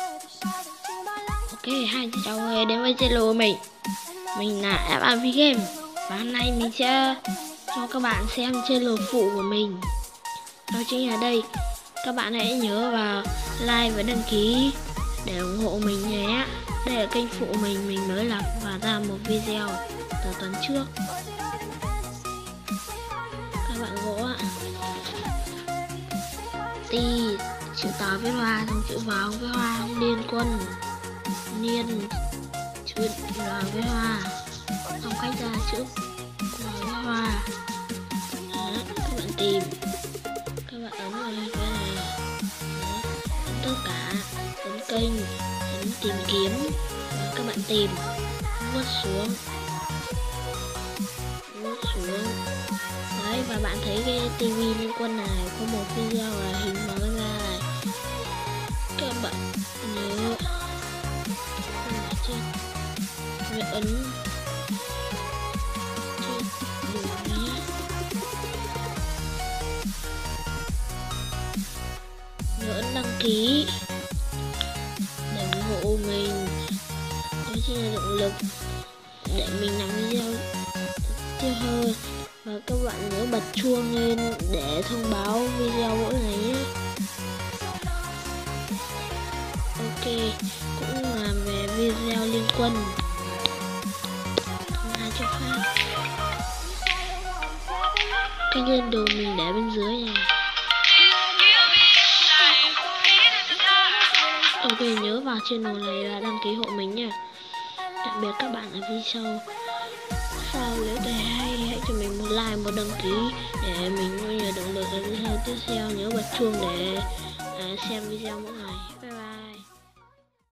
Ok, hai chị cháu ơi đến với channel của mình là FAV Game. Và hôm nay mình sẽ cho các bạn xem channel phụ của mình. Đó chính là đây. Các bạn hãy nhớ vào like và đăng ký để ủng hộ mình nhé. Đây là kênh phụ mình mới lập và ra một video từ tuần trước. Các bạn gỗ ạ. Ti chữ táo với hoa, xong chữ vào với hoa, liên quân niên chữ L với hoa, xong cách ra chữ L với hoa. Đó, các bạn tìm, các bạn ấn vào cái này. Đó, ấn tất cả, ấn kênh, ấn tìm kiếm và các bạn tìm, vuốt xuống. Đấy, và bạn thấy cái tivi liên quân này có một video là hình mở ra này. Các bạn nhớ trên ấn trên nhé. Nhớ ấn đăng ký để ủng hộ mình. Đó chính là động lực để mình làm video tiếp hơn. Và các bạn nhớ bật chuông lên để thông báo video mỗi ngày nhé. Ok, cũng là về video liên quân. Không ai cho phép. Cái lên đồ mình để bên dưới này. Ok, nhớ vào channel này là đăng ký hộ mình nha. Tạm biệt các bạn ở video sau. Nếu thấy hay hãy cho mình một like, một đăng ký để mình có nhiều động lực ở video tiếp theo. Nhớ bật chuông để xem video mỗi ngày.